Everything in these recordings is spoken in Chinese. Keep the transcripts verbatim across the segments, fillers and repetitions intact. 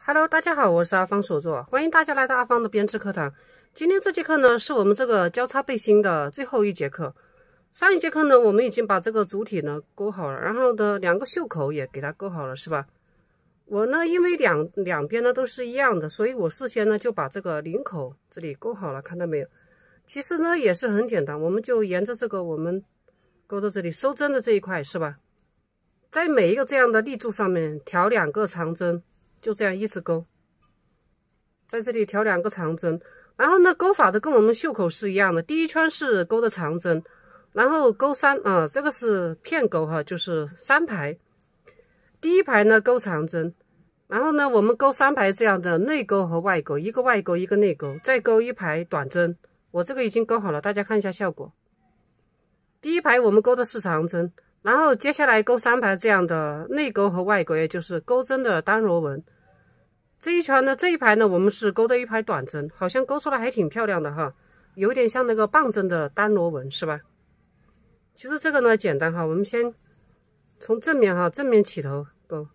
Hello， 大家好，我是阿芳所作，欢迎大家来到阿芳的编织课堂。今天这节课呢，是我们这个交叉背心的最后一节课。上一节课呢，我们已经把这个主体呢勾好了，然后呢，两个袖口也给它勾好了，是吧？我呢，因为两两边呢都是一样的，所以我事先呢就把这个领口这里勾好了，看到没有？其实呢也是很简单，我们就沿着这个我们勾到这里收针的这一块，是吧？在每一个这样的立柱上面调两个长针。就这样一直勾，在这里调两个长针，然后呢，勾法的跟我们袖口是一样的。第一圈是勾的长针，然后勾三啊、呃，这个是片勾哈，就是三排。第一排呢勾长针，然后呢我们勾三排这样的内勾和外勾，一个外勾一个内勾，再勾一排短针。我这个已经勾好了，大家看一下效果。第一排我们勾的是长针。然后接下来勾三排这样的内勾和外勾，也就是钩针的单螺纹。这一圈呢，这一排呢，我们是勾的一排短针，好像勾出来还挺漂亮的哈，有点像那个棒针的单螺纹，是吧？其实这个呢简单哈，我们先从正面哈，正面起头勾。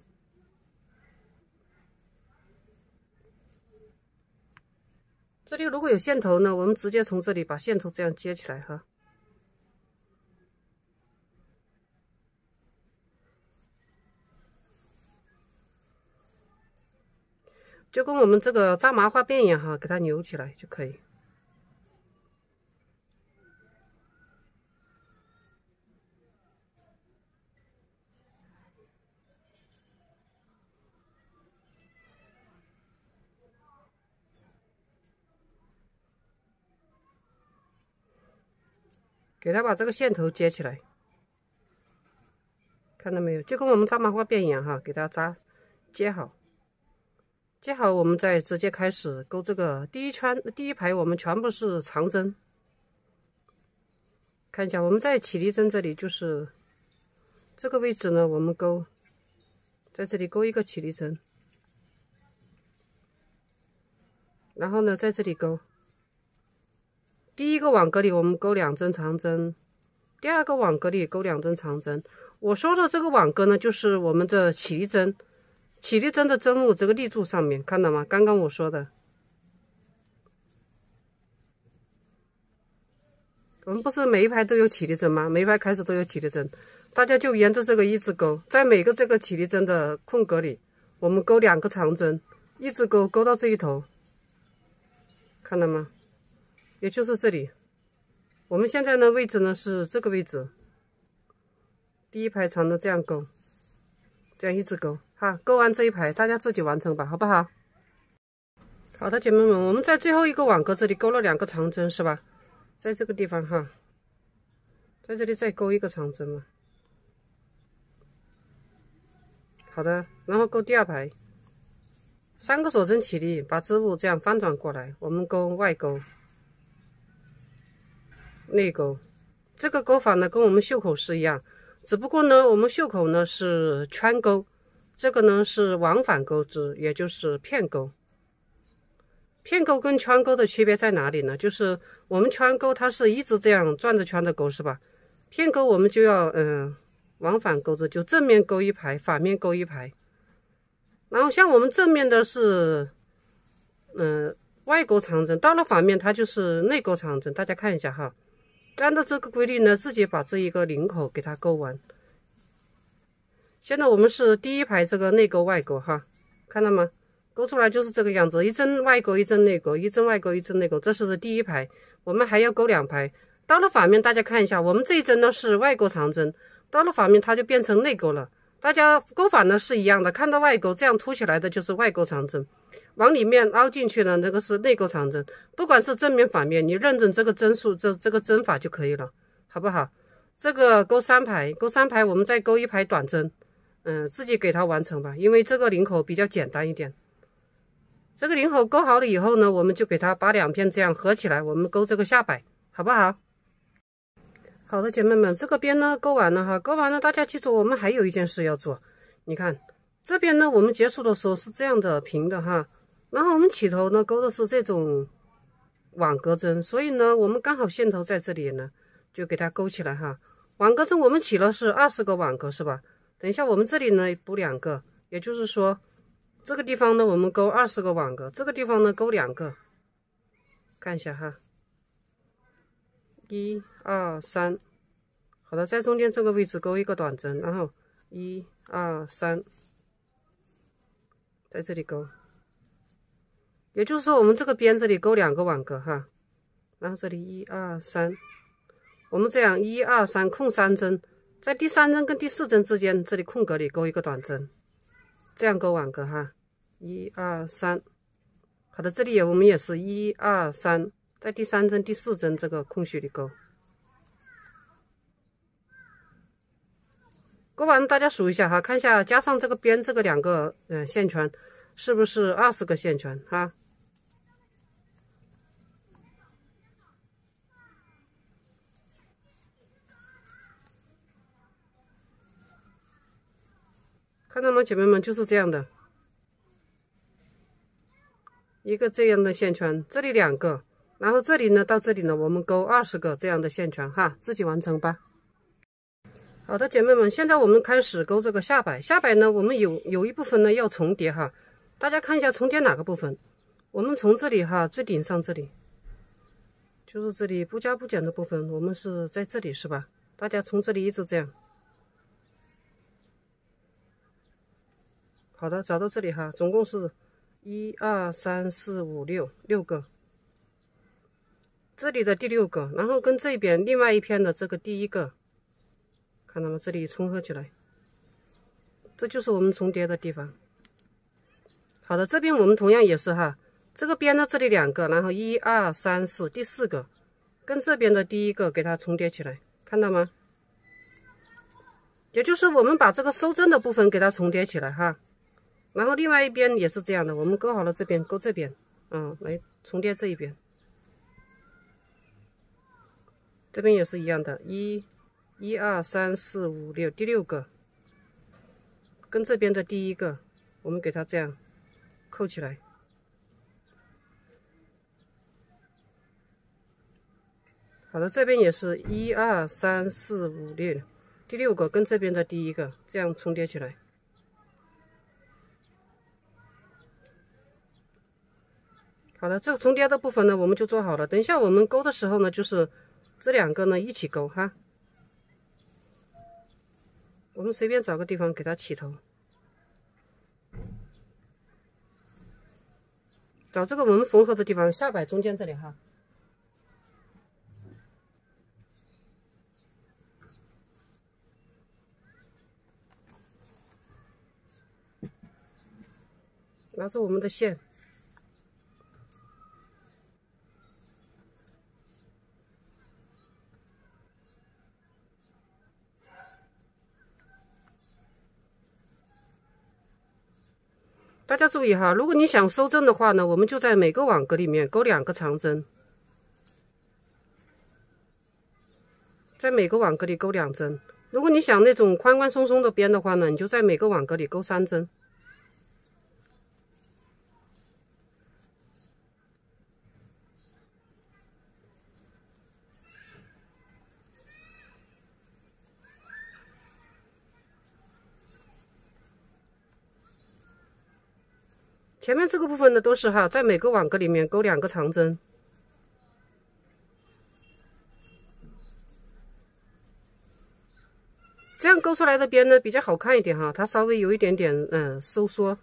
这里如果有线头呢，我们直接从这里把线头这样接起来哈。就跟我们这个扎麻花辫一样哈，给它扭起来就可以。给它把这个线头接起来，看到没有？就跟我们扎麻花辫一样哈，给它扎接好。接好，我们再直接开始勾这个第一圈，第一排我们全部是长针。看一下，我们在起立针这里，就是这个位置呢，我们勾，在这里勾一个起立针，然后呢，在这里勾。第一个网格里我们勾两针长针，第二个网格里勾两针长针。我说的这个网格呢，就是我们的起立针。起立针的针目这个立柱上面看到吗？刚刚我说的，我们不是每一排都有起立针吗？每一排开始都有起立针，大家就沿着这个一直勾，在每个这个起立针的空格里，我们勾两个长针，一直勾勾到这一头，看到吗？也就是这里。我们现在呢位置呢是这个位置，第一排长的这样勾，这样一直勾。好，勾完这一排，大家自己完成吧，好不好？好的，姐妹们，我们在最后一个网格这里勾了两个长针，是吧？在这个地方哈，在这里再勾一个长针嘛。好的，然后勾第二排，三个锁针起立，把织物这样翻转过来，我们勾外勾、内勾。这个勾法呢，跟我们袖口是一样，只不过呢，我们袖口呢是圈勾。这个呢是往返钩织，也就是片钩。片钩跟圈钩的区别在哪里呢？就是我们圈钩它是一直这样转着圈的钩，是吧？片钩我们就要嗯、呃、往返钩织，就正面勾一排，反面勾一排。然后像我们正面的是嗯、呃、外勾长针，到了反面它就是内勾长针。大家看一下哈，按照这个规律呢，自己把这一个领口给它勾完。现在我们是第一排这个内勾外勾哈，看到吗？勾出来就是这个样子，一针外勾，一针内勾，一针外勾，一针内勾，这是第一排。我们还要勾两排。到了反面，大家看一下，我们这一针呢是外勾长针，到了反面它就变成内勾了。大家勾法呢是一样的，看到外勾这样凸起来的就是外勾长针，往里面凹进去的那个是内勾长针。不管是正面反面，你认准这个针数，这这个针法就可以了，好不好？这个勾三排，勾三排，我们再勾一排短针。嗯，自己给它完成吧，因为这个领口比较简单一点。这个领口勾好了以后呢，我们就给它把两片这样合起来，我们勾这个下摆，好不好？好的，姐妹们，这个边呢勾完了哈，勾完了，大家记住，我们还有一件事要做。你看这边呢，我们结束的时候是这样的平的哈，然后我们起头呢勾的是这种网格针，所以呢，我们刚好线头在这里呢，就给它勾起来哈。网格针我们起了是二十个网格，是吧？等一下，我们这里呢补两个，也就是说， 这个地方呢，我们勾二十个网格，这个地方呢勾两个，看一下哈，一二三，好的，在中间这个位置勾一个短针，然后一二三，在这里勾，也就是说我们这个边这里勾两个网格哈，然后这里一二三，我们这样一二三空三针，在第三针跟第四针之间这里空格里勾一个短针，这样勾网格哈，一二三，好的，这里也我们也是一二三，在第三针第四针这个空隙里勾，勾完大家数一下哈，看一下加上这个边这个两个嗯、呃、线圈是不是二十个线圈哈。看到吗，姐妹们，就是这样的一个这样的线圈，这里两个，然后这里呢到这里呢，我们勾二十个这样的线圈哈，自己完成吧。好的，姐妹们，现在我们开始勾这个下摆。下摆呢，我们有有一部分呢要重叠哈，大家看一下重叠哪个部分？我们从这里哈，最顶上这里，就是这里不加不减的部分，我们是在这里是吧？大家从这里一直这样。好的，找到这里哈，总共是一二三四五六六个，这里的第六个，然后跟这边另外一片的这个第一个，看到吗？这里重合起来，这就是我们重叠的地方。好的，这边我们同样也是哈，这个边呢这里两个，然后一二三四第四个，跟这边的第一个给它重叠起来，看到吗？也就是我们把这个收针的部分给它重叠起来哈。然后另外一边也是这样的，我们勾好了这边，勾这边，嗯，来重叠这一边，这边也是一样的，一、一二三四五六，第六个，跟这边的第一个，我们给它这样扣起来。好的，这边也是一二三四五六，第六个跟这边的第一个这样重叠起来。好的，这个重叠的部分呢，我们就做好了。等一下我们勾的时候呢，就是这两个呢一起勾哈。我们随便找个地方给它起头，找这个我们缝合的地方，下摆中间这里哈。拿着我们的线。大家注意哈，如果你想收针的话呢，我们就在每个网格里面勾两个长针，在每个网格里勾两针。如果你想那种宽宽松松的边的话呢，你就在每个网格里勾三针。前面这个部分呢都是哈，在每个网格里面勾两个长针，这样勾出来的边呢比较好看一点哈，它稍微有一点点嗯收缩。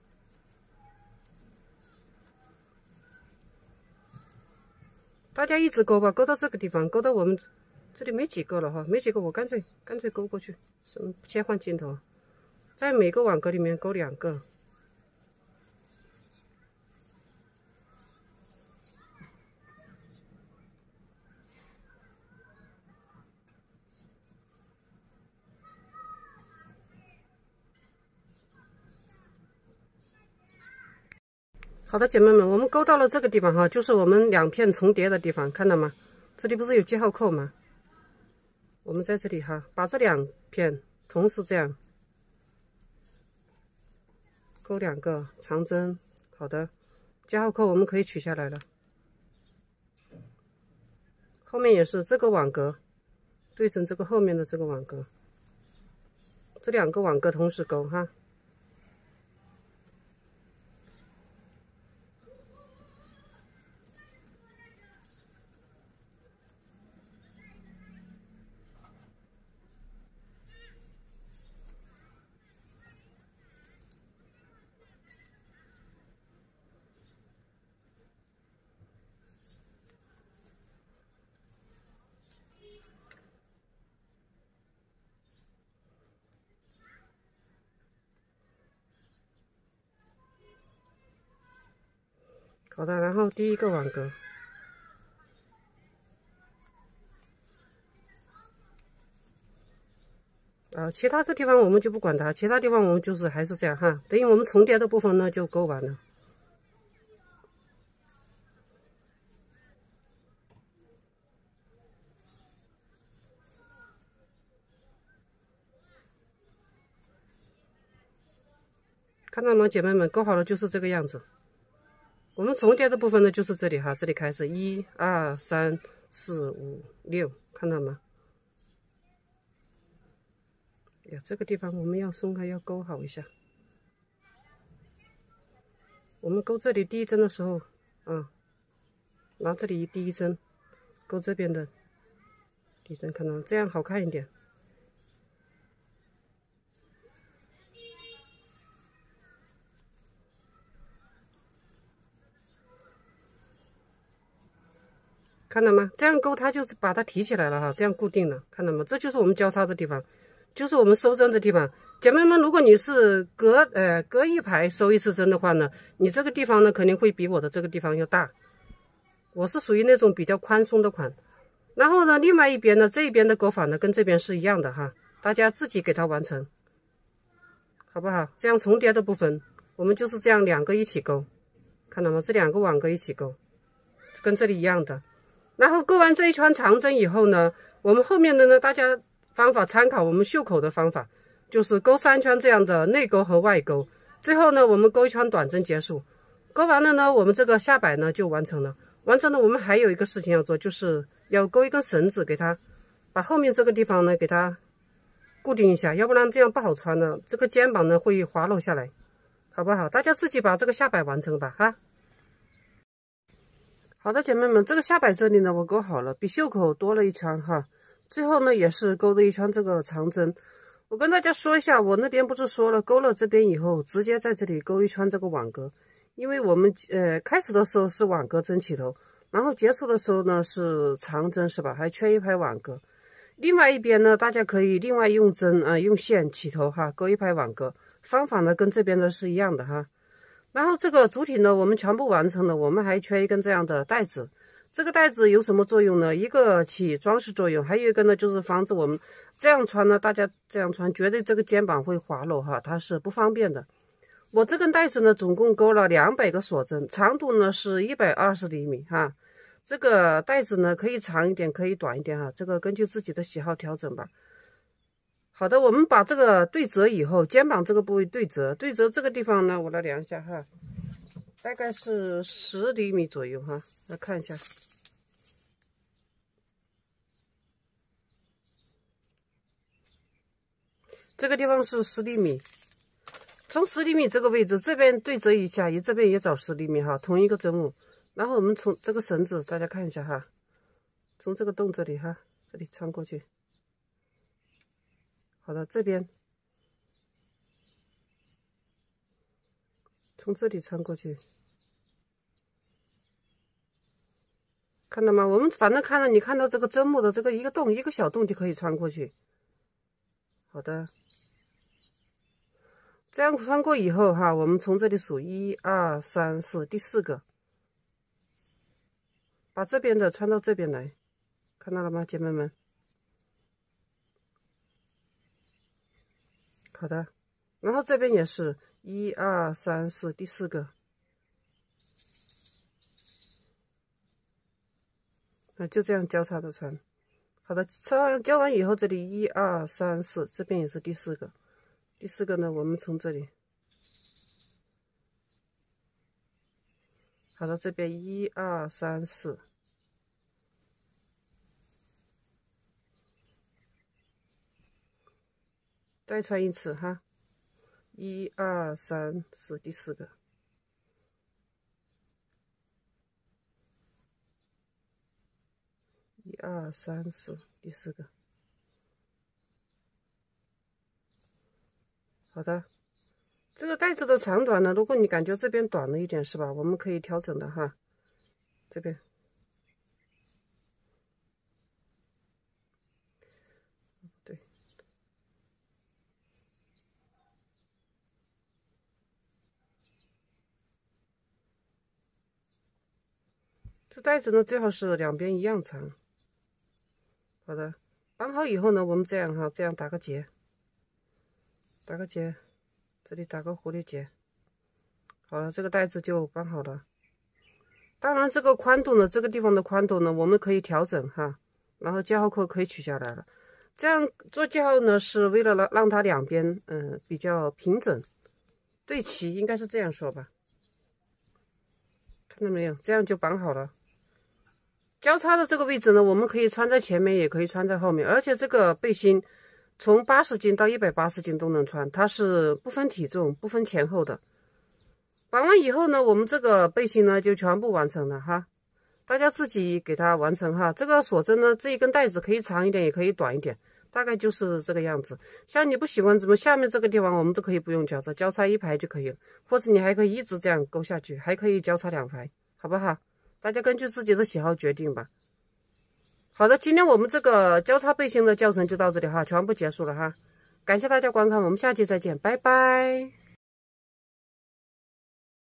大家一直勾吧，勾到这个地方，勾到我们这里没几个了哈，没几个我干脆干脆勾过去，什么切换镜头，在每个网格里面勾两个。好的，姐妹们，我们勾到了这个地方哈，就是我们两片重叠的地方，看到吗？这里不是有记号扣吗？我们在这里哈，把这两片同时这样勾两个长针。好的，记号扣我们可以取下来了。后面也是这个网格对准这个后面的这个网格，这两个网格同时勾哈。 好的，然后第一个网格。啊，其他的地方我们就不管它，其他地方我们就是还是这样哈。等于我们重叠的部分呢就勾完了。看到吗，姐妹们，勾好了就是这个样子。我们重叠的部分呢就是这里哈，这里开始一二三四五六，看到吗？呀，这个地方我们要松开，要勾好一下。我们勾这里第一针的时候，啊，拿这里第一针，勾这边的第一针，看到吗？这样好看一点。看到吗？这样勾它就把它提起来了哈，这样固定了，看到吗？这就是我们交叉的地方，就是我们收针的地方。姐妹们，如果你是隔呃隔一排收一次针的话呢，你这个地方呢肯定会比我的这个地方要大。我是属于那种比较宽松的款。然后呢，另外一边呢，这一边的勾法呢跟这边是一样的哈，大家自己给它完成，好不好？这样重叠的部分，我们就是这样两个一起勾，看到吗？这两个网格一起勾，跟这里一样的。然后勾完这一圈长针以后呢，我们后面的呢，大家方法参考我们袖口的方法，就是勾三圈这样的内勾和外勾。最后呢，我们勾一圈短针结束。勾完了呢，我们这个下摆呢就完成了。完成了，我们还有一个事情要做，就是要勾一根绳子，给它把后面这个地方呢给它固定一下，要不然这样不好穿了，这个肩膀呢会滑落下来，好不好？大家自己把这个下摆完成吧，哈。好的，姐妹们，这个下摆这里呢，我勾好了，比袖口多了一圈哈。最后呢，也是勾了一圈这个长针。我跟大家说一下，我那边不是说了，勾了这边以后，直接在这里勾一圈这个网格，因为我们呃开始的时候是网格针起头，然后结束的时候呢是长针，是吧？还缺一排网格。另外一边呢，大家可以另外用针啊、呃、用线起头哈，勾一排网格。方法呢跟这边的是一样的哈。然后这个主体呢，我们全部完成了，我们还缺一根这样的带子。这个带子有什么作用呢？一个起装饰作用，还有一个呢，就是防止我们这样穿呢，大家这样穿，绝对这个肩膀会滑落哈，它是不方便的。我这根带子呢，总共勾了两百个锁针，长度呢是一百二十厘米哈。这个带子呢，可以长一点，可以短一点哈，这个根据自己的喜好调整吧。好的，我们把这个对折以后，肩膀这个部位对折，对折这个地方呢，我来量一下哈，大概是十厘米左右哈，来看一下，这个地方是十厘米，从十厘米这个位置这边对折一下，也这边也找十厘米哈，同一个针目，然后我们从这个绳子，大家看一下哈，从这个洞这里哈，这里穿过去。好的，这边从这里穿过去，看到吗？我们反正看到你看到这个针目的这个一个洞，一个小洞就可以穿过去。好的，这样穿过以后哈，我们从这里数一二三四，第四个，把这边的穿到这边来，看到了吗，姐妹们？好的，然后这边也是一二三四，第四个，啊，就这样交叉的穿。好的，穿交完以后，这里一二三四，这边也是第四个。第四个呢，我们从这里，好的，这边一二三四，再穿一次哈，一二三四，第四个。一二三四，第四个。好的，这个带子的长短呢，如果你感觉这边短了一点，是吧？我们可以调整的哈。这边，对， 这带子呢，最好是两边一样长。好的，绑好以后呢，我们这样哈，这样打个结，打个结，这里打个蝴蝶结。好了，这个带子就绑好了。当然，这个宽度呢，这个地方的宽度呢，我们可以调整哈，然后记号扣可以取下来了。这样做记号呢，是为了让让它两边嗯、呃、比较平整对齐，应该是这样说吧。看到没有？这样就绑好了。交叉的这个位置呢，我们可以穿在前面，也可以穿在后面，而且这个背心从八十斤到一百八十斤都能穿，它是不分体重、不分前后的。绑完以后呢，我们这个背心呢就全部完成了哈，大家自己给它完成哈。这个锁针呢，这一根带子可以长一点，也可以短一点，大概就是这个样子。像你不喜欢怎么下面这个地方，我们都可以不用交叉，交叉一排就可以了，或者你还可以一直这样勾下去，还可以交叉两排，好不好？大家根据自己的喜好决定吧。好的，今天我们这个交叉背心的教程就到这里哈，全部结束了哈。感谢大家观看，我们下期再见，拜拜。